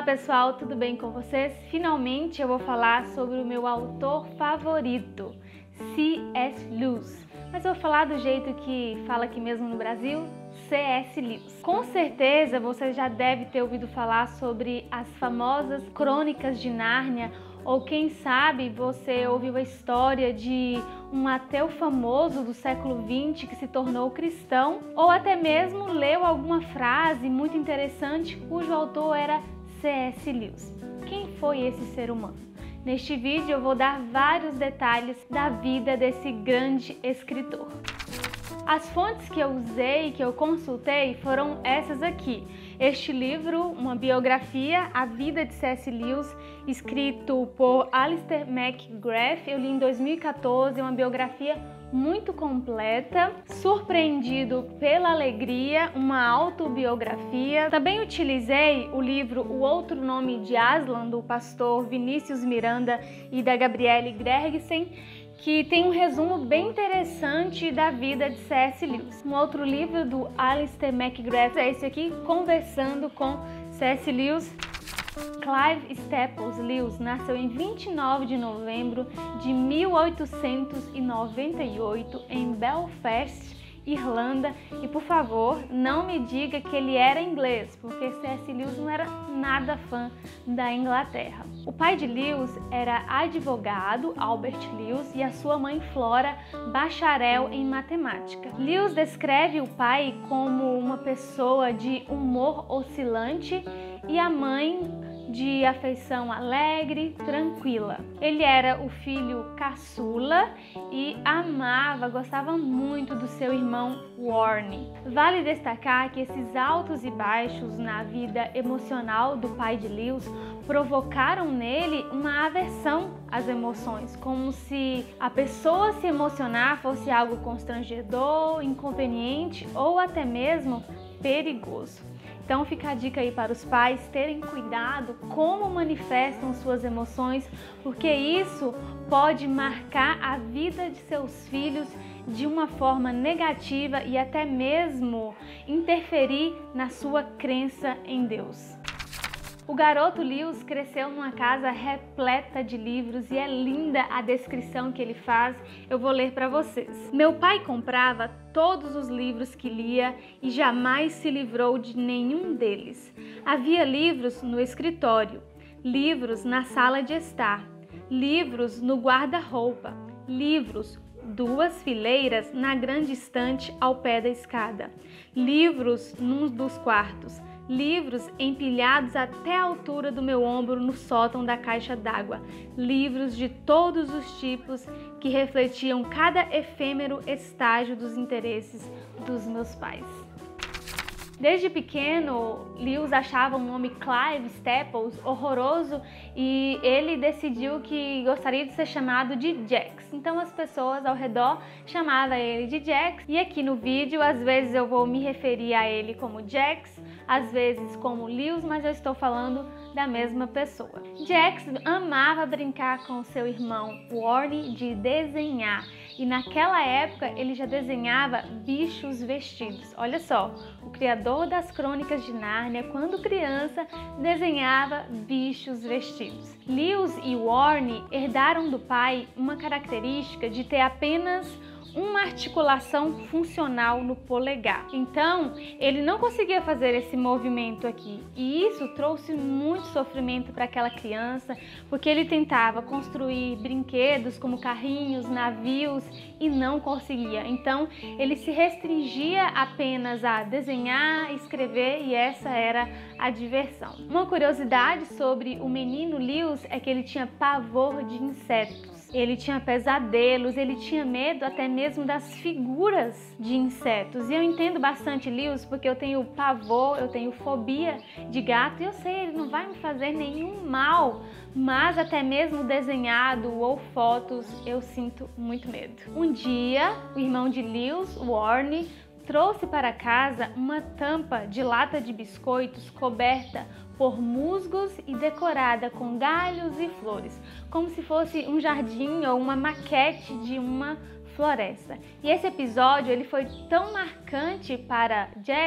Olá pessoal, tudo bem com vocês? Finalmente eu vou falar sobre o meu autor favorito, C.S. Lewis. Mas eu vou falar do jeito que fala aqui mesmo no Brasil, C.S. Lewis. Com certeza você já deve ter ouvido falar sobre as famosas Crônicas de Nárnia, ou quem sabe você ouviu a história de um ateu famoso do século XX que se tornou cristão, ou até mesmo leu alguma frase muito interessante cujo autor era C.S. Lewis. Quem foi esse ser humano? Neste vídeo eu vou dar vários detalhes da vida desse grande escritor. As fontes que eu usei, que eu consultei, foram essas aqui. Este livro, uma biografia, A Vida de C.S. Lewis, escrito por Alistair McGrath, eu li em 2014, uma biografia muito completa. Surpreendido pela Alegria, uma autobiografia. Também utilizei o livro O Outro Nome de Aslan, do pastor Vinícius Miranda e da Gabriele Gregersen, que tem um resumo bem interessante da vida de C.S. Lewis. Um outro livro do Alistair McGrath é esse aqui, Conversando com C.S. Lewis. Clive Staples Lewis nasceu em 29 de novembro de 1898 em Belfast, Irlanda, e por favor, não me diga que ele era inglês, porque C.S. Lewis não era nada fã da Inglaterra. O pai de Lewis era advogado, Albert Lewis, e a sua mãe Flora, bacharel em matemática. Lewis descreve o pai como uma pessoa de humor oscilante e a mãe de afeição alegre, tranquila. Ele era o filho caçula e gostava muito do seu irmão Warne. Vale destacar que esses altos e baixos na vida emocional do pai de Lewis provocaram nele uma aversão às emoções, como se a pessoa se emocionar fosse algo constrangedor, inconveniente ou até mesmo perigoso. Então fica a dica aí para os pais terem cuidado como manifestam suas emoções, porque isso pode marcar a vida de seus filhos de uma forma negativa e até mesmo interferir na sua crença em Deus. O garoto Lewis cresceu numa casa repleta de livros e é linda a descrição que ele faz, eu vou ler para vocês. Meu pai comprava todos os livros que lia e jamais se livrou de nenhum deles. Havia livros no escritório, livros na sala de estar, livros no guarda-roupa, livros, duas fileiras na grande estante ao pé da escada, livros num dos quartos, livros empilhados até a altura do meu ombro no sótão da caixa d'água, livros de todos os tipos que refletiam cada efêmero estágio dos interesses dos meus pais. Desde pequeno, Lewis achava o nome Clive Staples horroroso e ele decidiu que gostaria de ser chamado de Jax. Então as pessoas ao redor chamavam ele de Jax, e aqui no vídeo às vezes eu vou me referir a ele como Jax, às vezes como Lewis, mas eu estou falando da mesma pessoa. Jax amava brincar com seu irmão Warne de desenhar, e naquela época ele já desenhava bichos vestidos. Olha só, o criador das Crônicas de Nárnia, quando criança, desenhava bichos vestidos. Lewis e Warne herdaram do pai uma característica de ter apenas uma articulação funcional no polegar. Então, ele não conseguia fazer esse movimento aqui, e isso trouxe muito sofrimento para aquela criança, porque ele tentava construir brinquedos como carrinhos, navios e não conseguia. Então, ele se restringia apenas a desenhar, escrever, e essa era a diversão. Uma curiosidade sobre o menino Lewis é que ele tinha pavor de insetos. Ele tinha pesadelos, ele tinha medo até mesmo das figuras de insetos. E eu entendo bastante Lewis, porque eu tenho pavor, eu tenho fobia de gato, e eu sei, ele não vai me fazer nenhum mal, mas até mesmo desenhado ou fotos eu sinto muito medo. Um dia, o irmão de Lewis, Warne, trouxe para casa uma tampa de lata de biscoitos coberta por musgos e decorada com galhos e flores, como se fosse um jardim ou uma maquete de uma floresta. E esse episódio ele foi tão marcante para Jax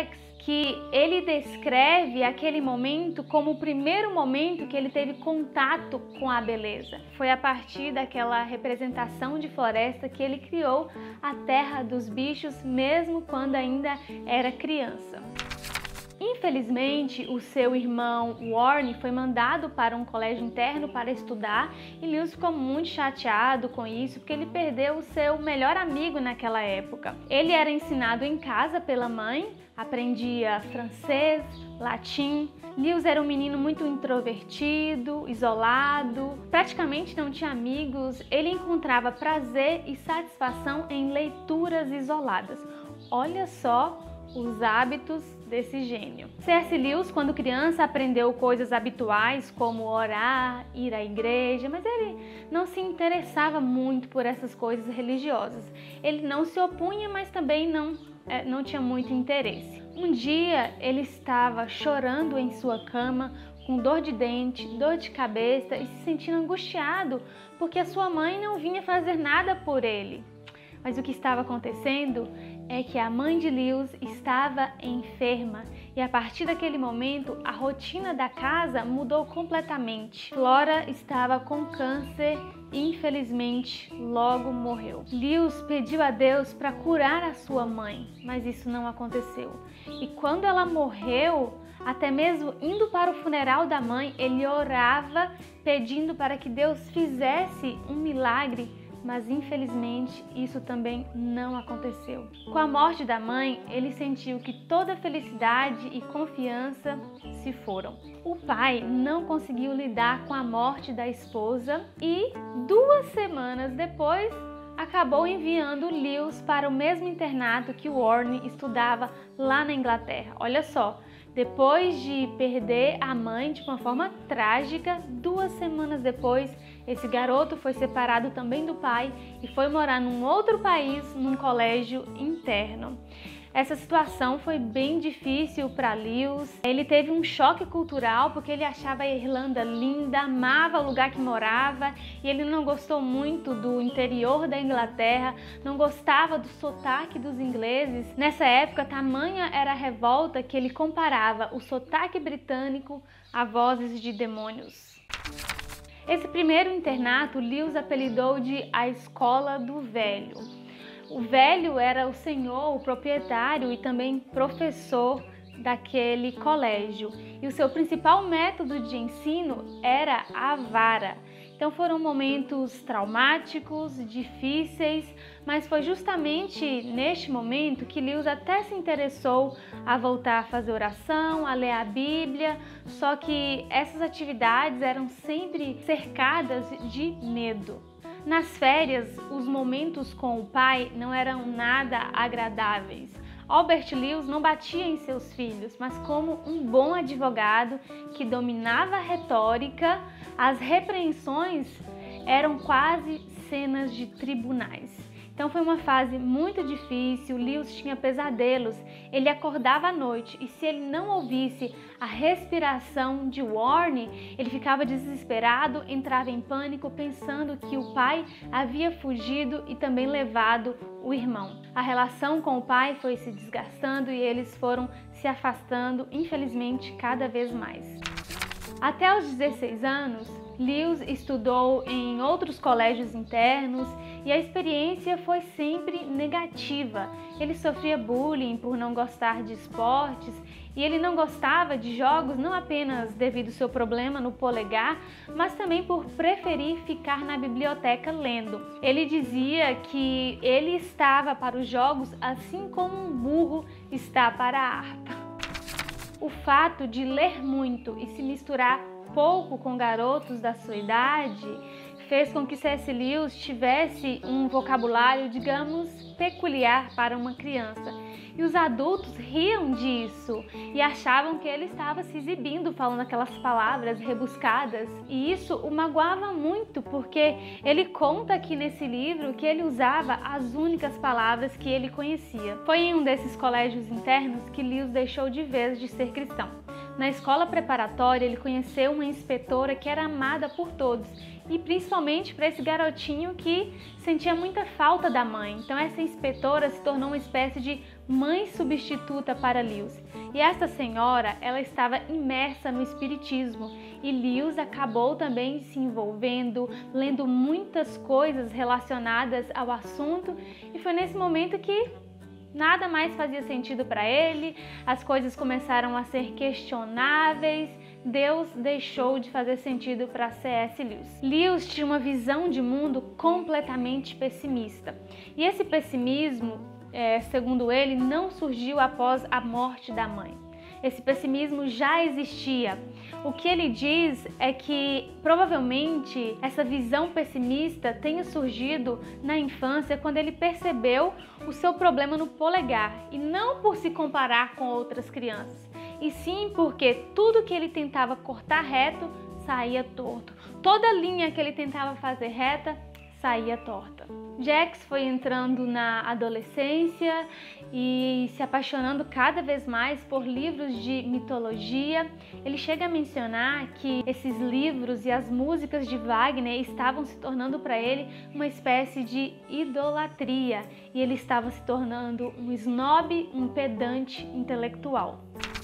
que ele descreve aquele momento como o primeiro momento que ele teve contato com a beleza. Foi a partir daquela representação de floresta que ele criou a terra dos bichos, mesmo quando ainda era criança. Infelizmente, o seu irmão Warren foi mandado para um colégio interno para estudar e Lewis ficou muito chateado com isso porque ele perdeu o seu melhor amigo naquela época. Ele era ensinado em casa pela mãe, aprendia francês, latim. Lewis era um menino muito introvertido, isolado, praticamente não tinha amigos. Ele encontrava prazer e satisfação em leituras isoladas. Olha só os hábitos desse gênio. C.S. Lewis, quando criança, aprendeu coisas habituais como orar, ir à igreja, mas ele não se interessava muito por essas coisas religiosas. Ele não se opunha, mas também não tinha muito interesse. Um dia ele estava chorando em sua cama, com dor de dente, dor de cabeça e se sentindo angustiado porque a sua mãe não vinha fazer nada por ele. Mas o que estava acontecendo é que a mãe de Lewis estava enferma e a partir daquele momento a rotina da casa mudou completamente. Flora estava com câncer e infelizmente logo morreu. Lewis pediu a Deus para curar a sua mãe, mas isso não aconteceu. E quando ela morreu, até mesmo indo para o funeral da mãe, ele orava pedindo para que Deus fizesse um milagre, mas infelizmente isso também não aconteceu. Com a morte da mãe, ele sentiu que toda felicidade e confiança se foram. O pai não conseguiu lidar com a morte da esposa e 2 semanas depois acabou enviando Lewis para o mesmo internato que Warren estudava lá na Inglaterra. Olha só, depois de perder a mãe de uma forma trágica, 2 semanas depois, esse garoto foi separado também do pai e foi morar num outro país, num colégio interno. Essa situação foi bem difícil para Lewis. Ele teve um choque cultural porque ele achava a Irlanda linda, amava o lugar que morava e ele não gostou muito do interior da Inglaterra, não gostava do sotaque dos ingleses. Nessa época, tamanha era a revolta que ele comparava o sotaque britânico a vozes de demônios. Esse primeiro internato, Lewis apelidou de a Escola do Velho. O velho era o senhor, o proprietário e também professor daquele colégio. E o seu principal método de ensino era a vara. Então foram momentos traumáticos, difíceis, mas foi justamente neste momento que Lewis até se interessou a voltar a fazer oração, a ler a Bíblia, só que essas atividades eram sempre cercadas de medo. Nas férias, os momentos com o pai não eram nada agradáveis. Albert Lewis não batia em seus filhos, mas como um bom advogado que dominava a retórica, as repreensões eram quase cenas de tribunais. Então foi uma fase muito difícil, Lewis tinha pesadelos, ele acordava à noite e se ele não ouvisse a respiração de Warren, ele ficava desesperado, entrava em pânico pensando que o pai havia fugido e também levado o irmão. A relação com o pai foi se desgastando e eles foram se afastando, infelizmente, cada vez mais. Até os 16 anos, Lewis estudou em outros colégios internos e a experiência foi sempre negativa. Ele sofria bullying por não gostar de esportes e ele não gostava de jogos não apenas devido ao seu problema no polegar, mas também por preferir ficar na biblioteca lendo. Ele dizia que ele estava para os jogos assim como um burro está para a harpa. O fato de ler muito e se misturar pouco com garotos da sua idade fez com que C.S. Lewis tivesse um vocabulário, digamos, peculiar para uma criança. E os adultos riam disso e achavam que ele estava se exibindo falando aquelas palavras rebuscadas. E isso o magoava muito, porque ele conta aqui nesse livro que ele usava as únicas palavras que ele conhecia. Foi em um desses colégios internos que Lewis deixou de vez de ser cristão. Na escola preparatória, ele conheceu uma inspetora que era amada por todos, e principalmente para esse garotinho que sentia muita falta da mãe. Então essa inspetora se tornou uma espécie de mãe substituta para Lewis. E essa senhora, ela estava imersa no espiritismo e Lewis acabou também se envolvendo, lendo muitas coisas relacionadas ao assunto, e foi nesse momento que nada mais fazia sentido para ele, as coisas começaram a ser questionáveis, Deus deixou de fazer sentido para C.S. Lewis. Lewis tinha uma visão de mundo completamente pessimista. E esse pessimismo, segundo ele, não surgiu após a morte da mãe. Esse pessimismo já existia. O que ele diz é que provavelmente essa visão pessimista tenha surgido na infância quando ele percebeu o seu problema no polegar, e não por se comparar com outras crianças, e sim porque tudo que ele tentava cortar reto saía torto. Toda linha que ele tentava fazer reta saía torta. Jacques foi entrando na adolescência e se apaixonando cada vez mais por livros de mitologia. Ele chega a mencionar que esses livros e as músicas de Wagner estavam se tornando para ele uma espécie de idolatria, e ele estava se tornando um snob, um pedante intelectual.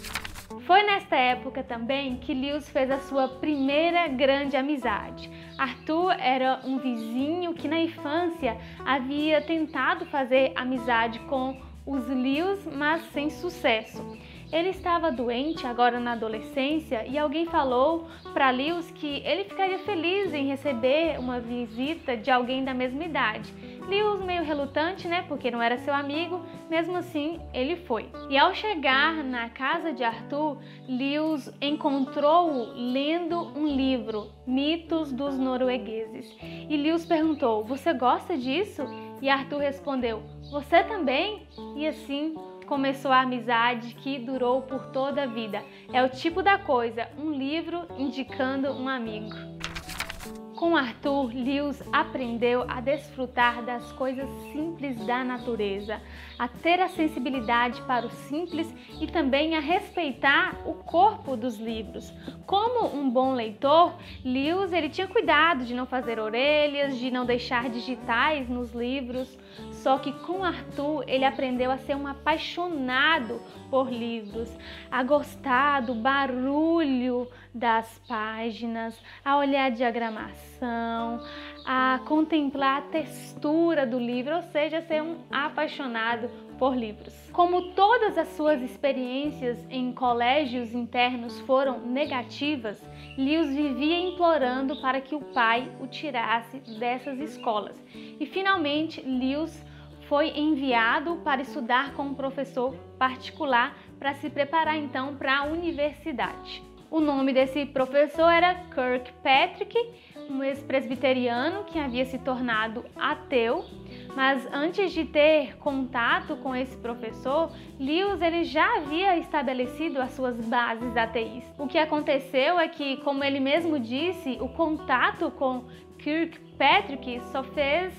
Foi nesta época também que Lewis fez a sua primeira grande amizade. Arthur era um vizinho que na infância havia tentado fazer amizade com os Lewis, mas sem sucesso. Ele estava doente agora na adolescência e alguém falou para Lewis que ele ficaria feliz em receber uma visita de alguém da mesma idade. Lewis, meio relutante, porque não era seu amigo, mesmo assim ele foi. E ao chegar na casa de Arthur, Lewis encontrou-o lendo um livro, Mitos dos Noruegueses. E Lewis perguntou: "Você gosta disso?" E Arthur respondeu: "Você também?" E assim começou a amizade que durou por toda a vida. É o tipo da coisa, um livro indicando um amigo. Com Arthur, Lewis aprendeu a desfrutar das coisas simples da natureza, a ter a sensibilidade para o simples e também a respeitar o corpo dos livros. Como um bom leitor, Lewis ele tinha cuidado de não fazer orelhas, de não deixar digitais nos livros. Só que com Arthur ele aprendeu a ser um apaixonado por livros, a gostar do barulho das páginas, a olhar a diagramação, a contemplar a textura do livro, ou seja, ser um apaixonado por livros. Como todas as suas experiências em colégios internos foram negativas, Lewis vivia implorando para que o pai o tirasse dessas escolas. E finalmente Lewis foi enviado para estudar com um professor particular para se preparar então para a universidade. O nome desse professor era Kirkpatrick, um ex-presbiteriano que havia se tornado ateu, mas antes de ter contato com esse professor, Lewis ele já havia estabelecido as suas bases ateístas. O que aconteceu é que, como ele mesmo disse, o contato com Kirkpatrick só fez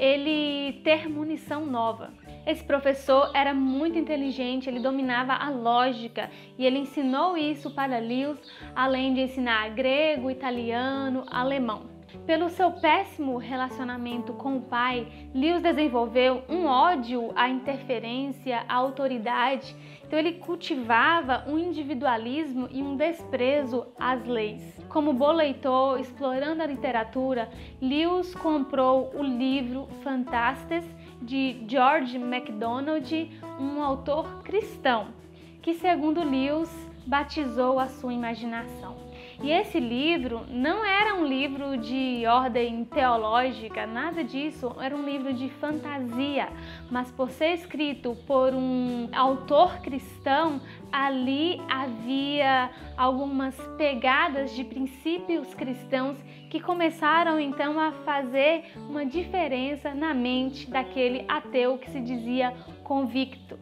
ele ter munição nova. Esse professor era muito inteligente, ele dominava a lógica e ele ensinou isso para Lewis, além de ensinar grego, italiano, alemão. Pelo seu péssimo relacionamento com o pai, Lewis desenvolveu um ódio à interferência, à autoridade. Então ele cultivava um individualismo e um desprezo às leis. Como bom leitor, explorando a literatura, Lewis comprou o livro Fantastes de George MacDonald, um autor cristão, que segundo Lewis batizou a sua imaginação. E esse livro não era um livro de ordem teológica, nada disso, era um livro de fantasia, mas por ser escrito por um autor cristão, ali havia algumas pegadas de princípios cristãos que começaram então a fazer uma diferença na mente daquele ateu que se dizia convicto.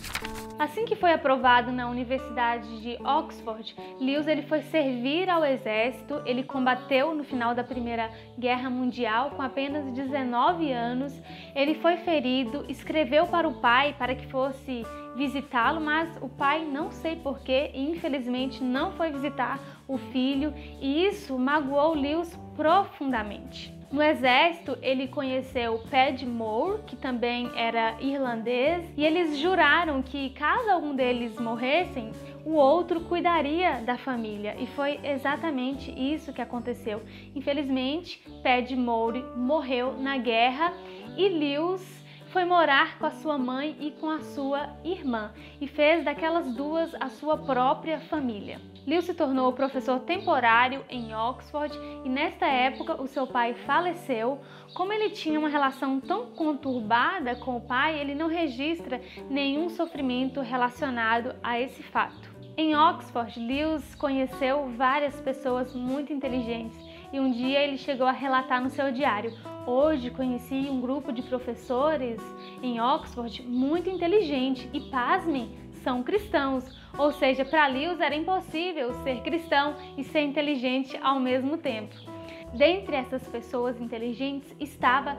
Assim que foi aprovado na Universidade de Oxford, Lewis ele foi servir ao exército. Ele combateu no final da Primeira Guerra Mundial com apenas 19 anos. Ele foi ferido, escreveu para o pai para que fosse visitá-lo, mas o pai, não sei porquê, infelizmente não foi visitar o filho, e isso magoou Lewis profundamente. No exército, ele conheceu Paddy Moore, que também era irlandês, e eles juraram que caso algum deles morressem, o outro cuidaria da família, e foi exatamente isso que aconteceu. Infelizmente, Paddy Moore morreu na guerra e Lewis foi morar com a sua mãe e com a sua irmã e fez daquelas duas a sua própria família. Lewis se tornou professor temporário em Oxford e nesta época o seu pai faleceu. Como ele tinha uma relação tão conturbada com o pai, ele não registra nenhum sofrimento relacionado a esse fato. Em Oxford, Lewis conheceu várias pessoas muito inteligentes e um dia ele chegou a relatar no seu diário: hoje conheci um grupo de professores em Oxford muito inteligente e, pasmem, são cristãos. Ou seja, para Lewis era impossível ser cristão e ser inteligente ao mesmo tempo. Dentre essas pessoas inteligentes estava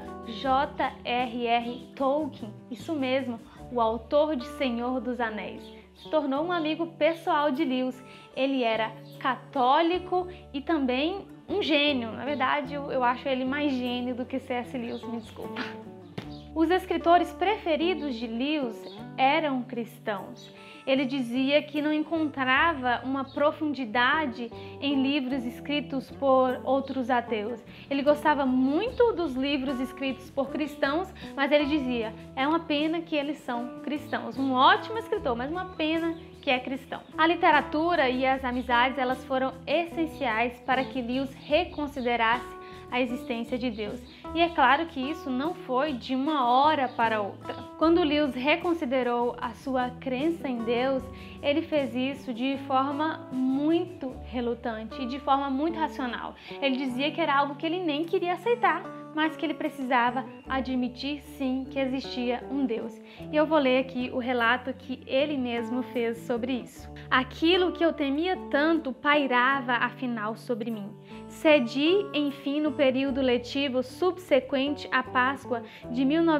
J.R.R. Tolkien, isso mesmo, o autor de Senhor dos Anéis. Se tornou um amigo pessoal de Lewis. Ele era católico e também um gênio. Na verdade, eu acho ele mais gênio do que C.S. Lewis, me desculpa. Os escritores preferidos de Lewis eram cristãos. Ele dizia que não encontrava uma profundidade em livros escritos por outros ateus. Ele gostava muito dos livros escritos por cristãos, mas ele dizia: é uma pena que eles são cristãos. Um ótimo escritor, mas uma pena que é cristão. A literatura e as amizades, elas foram essenciais para que Lewis reconsiderasse a existência de Deus. E é claro que isso não foi de uma hora para outra. Quando Lewis reconsiderou a sua crença em Deus, ele fez isso de forma muito relutante e de forma muito racional. Ele dizia que era algo que ele nem queria aceitar, mas que ele precisava admitir sim que existia um Deus. E eu vou ler aqui o relato que ele mesmo fez sobre isso. Aquilo que eu temia tanto pairava afinal sobre mim. Cedi, enfim, no período letivo subsequente à Páscoa de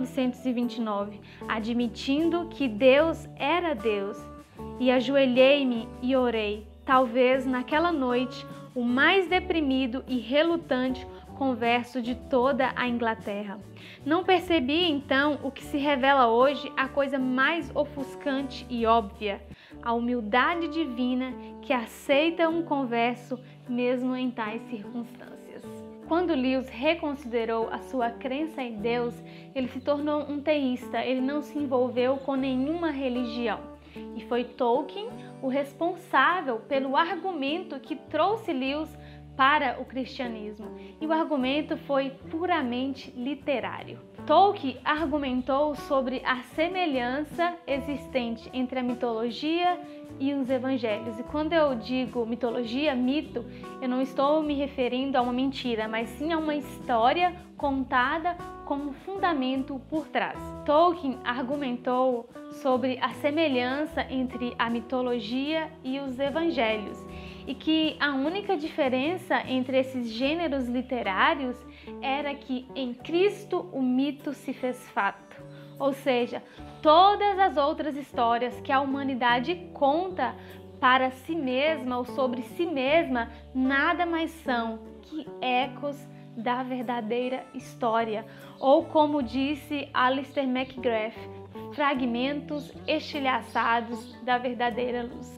1929, admitindo que Deus era Deus, e ajoelhei-me e orei, talvez naquela noite o mais deprimido e relutante converso de toda a Inglaterra. Não percebi então o que se revela hoje a coisa mais ofuscante e óbvia: a humildade divina que aceita um converso mesmo em tais circunstâncias. Quando Lewis reconsiderou a sua crença em Deus, ele se tornou um teísta, ele não se envolveu com nenhuma religião. E foi Tolkien o responsável pelo argumento que trouxe Lewis para o cristianismo, e o argumento foi puramente literário. Tolkien argumentou sobre a semelhança existente entre a mitologia e os evangelhos. E quando eu digo mitologia, mito, eu não estou me referindo a uma mentira, mas sim a uma história contada com um fundamento por trás. Tolkien argumentou sobre a semelhança entre a mitologia e os evangelhos, e que a única diferença entre esses gêneros literários era que em Cristo o mito se fez fato. Ou seja, todas as outras histórias que a humanidade conta para si mesma ou sobre si mesma nada mais são que ecos da verdadeira história, ou como disse Alistair McGrath, fragmentos estilhaçados da verdadeira luz.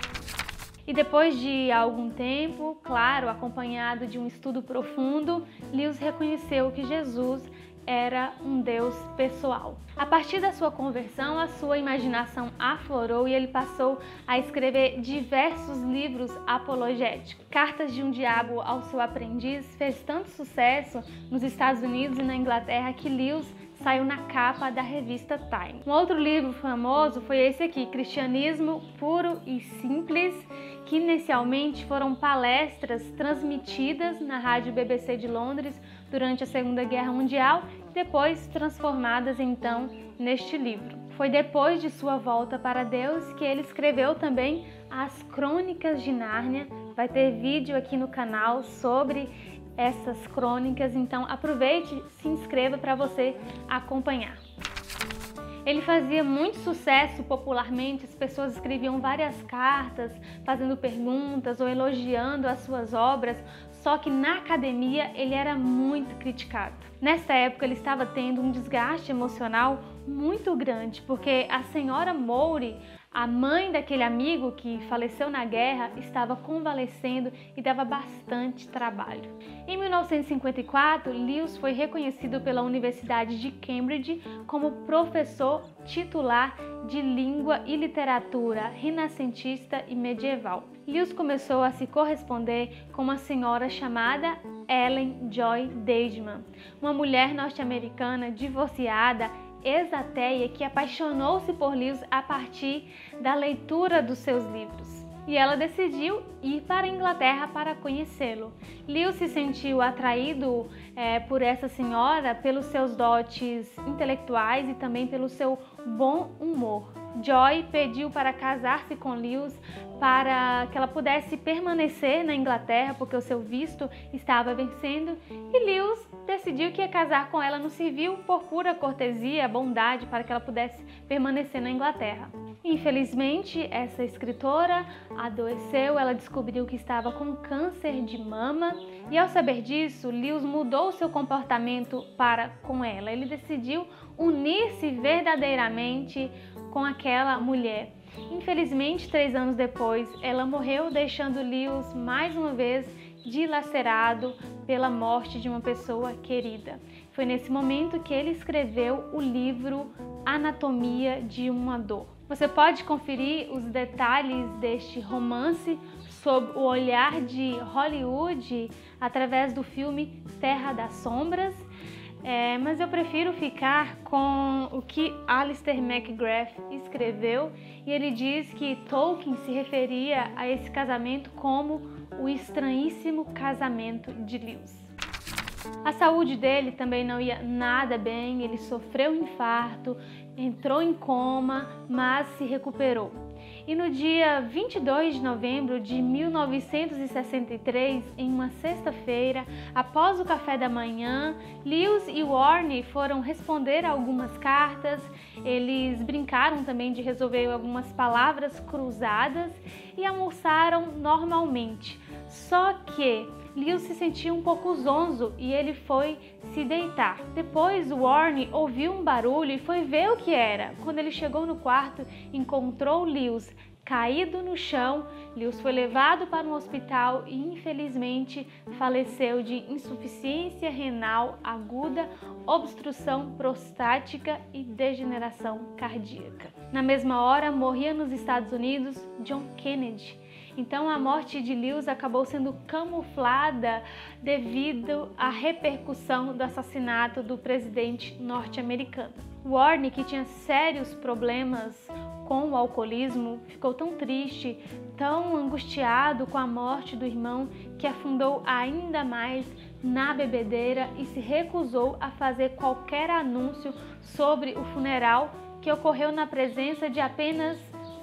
E depois de algum tempo, claro, acompanhado de um estudo profundo, Lewis reconheceu que Jesus era um Deus pessoal. A partir da sua conversão, a sua imaginação aflorou e ele passou a escrever diversos livros apologéticos. Cartas de um Diabo ao Seu Aprendiz fez tanto sucesso nos Estados Unidos e na Inglaterra que Lewis saiu na capa da revista Time. Um outro livro famoso foi esse aqui, Cristianismo Puro e Simples, que inicialmente foram palestras transmitidas na rádio BBC de Londres durante a Segunda Guerra Mundial e depois transformadas então neste livro. Foi depois de sua volta para Deus que ele escreveu também as Crônicas de Nárnia. Vai ter vídeo aqui no canal sobre essas crônicas, então aproveite e se inscreva para você acompanhar. Ele fazia muito sucesso popularmente, as pessoas escreviam várias cartas fazendo perguntas ou elogiando as suas obras, só que na academia ele era muito criticado. Nesta época ele estava tendo um desgaste emocional muito grande, porque a senhora Mowry, a mãe daquele amigo que faleceu na guerra, estava convalescendo e dava bastante trabalho. Em 1954, Lewis foi reconhecido pela Universidade de Cambridge como professor titular de língua e literatura renascentista e medieval. Lewis começou a se corresponder com uma senhora chamada Ellen Joy Deichmann, uma mulher norte-americana divorciada, ex-ateia, que apaixonou-se por Lewis a partir da leitura dos seus livros. E ela decidiu ir para a Inglaterra para conhecê-lo. Lewis se sentiu atraído por essa senhora pelos seus dotes intelectuais e também pelo seu bom humor. Joy pediu para casar-se com Lewis para que ela pudesse permanecer na Inglaterra, porque o seu visto estava vencendo, e Lewis decidiu que ia casar com ela no civil por pura cortesia, bondade, para que ela pudesse permanecer na Inglaterra. Infelizmente, essa escritora adoeceu, ela descobriu que estava com câncer de mama e, ao saber disso, Lewis mudou seu comportamento para com ela. Ele decidiu unir-se verdadeiramente com aquela mulher. Infelizmente, 3 anos depois, ela morreu, deixando Lewis mais uma vez dilacerado pela morte de uma pessoa querida. Foi nesse momento que ele escreveu o livro Anatomia de uma Dor. Você pode conferir os detalhes deste romance sob o olhar de Hollywood através do filme Terra das Sombras, mas eu prefiro ficar com o que Alistair McGrath escreveu, e ele diz que Tolkien se referia a esse casamento como o estranhíssimo casamento de Lewis. A saúde dele também não ia nada bem, ele sofreu um infarto, entrou em coma, mas se recuperou. E no dia 22 de novembro de 1963, em uma sexta-feira, após o café da manhã, Lewis e Warne foram responder algumas cartas, eles brincaram também de resolver algumas palavras cruzadas e almoçaram normalmente. Só que Lewis se sentia um pouco zonzo e ele foi se deitar. Depois, Warne ouviu um barulho e foi ver o que era. Quando ele chegou no quarto, encontrou Lewis caído no chão. Lewis foi levado para um hospital e, infelizmente, faleceu de insuficiência renal aguda, obstrução prostática e degeneração cardíaca. Na mesma hora, morria nos Estados Unidos John Kennedy. Então a morte de Lewis acabou sendo camuflada devido à repercussão do assassinato do presidente norte-americano. Warne, que tinha sérios problemas com o alcoolismo, ficou tão triste, tão angustiado com a morte do irmão, que afundou ainda mais na bebedeira e se recusou a fazer qualquer anúncio sobre o funeral, que ocorreu na presença de apenas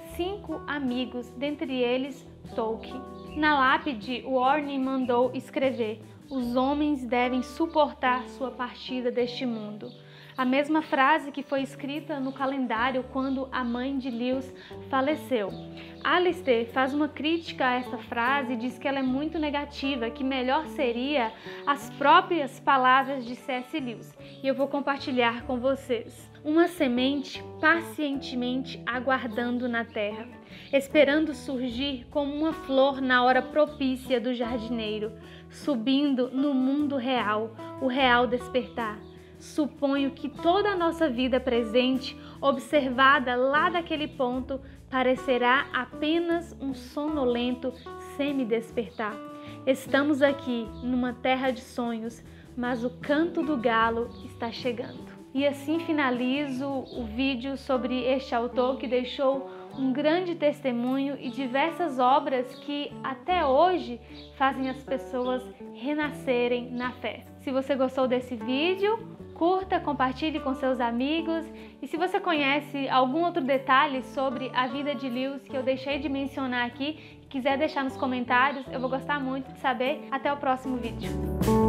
5 amigos, dentre eles Tolkien. Na lápide, Warne mandou escrever: "Os homens devem suportar sua partida deste mundo." A mesma frase que foi escrita no calendário quando a mãe de Lewis faleceu. Alistair faz uma crítica a essa frase e diz que ela é muito negativa, que melhor seria as próprias palavras de C.S. Lewis. E eu vou compartilhar com vocês. Uma semente pacientemente aguardando na terra, esperando surgir como uma flor na hora propícia do jardineiro, subindo no mundo real, o real despertar. Suponho que toda a nossa vida presente, observada lá daquele ponto, parecerá apenas um sonolento semi-despertar. Estamos aqui numa terra de sonhos, mas o canto do galo está chegando. E assim finalizo o vídeo sobre este autor que deixou um grande testemunho e diversas obras que até hoje fazem as pessoas renascerem na fé. Se você gostou desse vídeo, curta, compartilhe com seus amigos, e se você conhece algum outro detalhe sobre a vida de Lewis que eu deixei de mencionar aqui, quiser deixar nos comentários, eu vou gostar muito de saber. Até o próximo vídeo.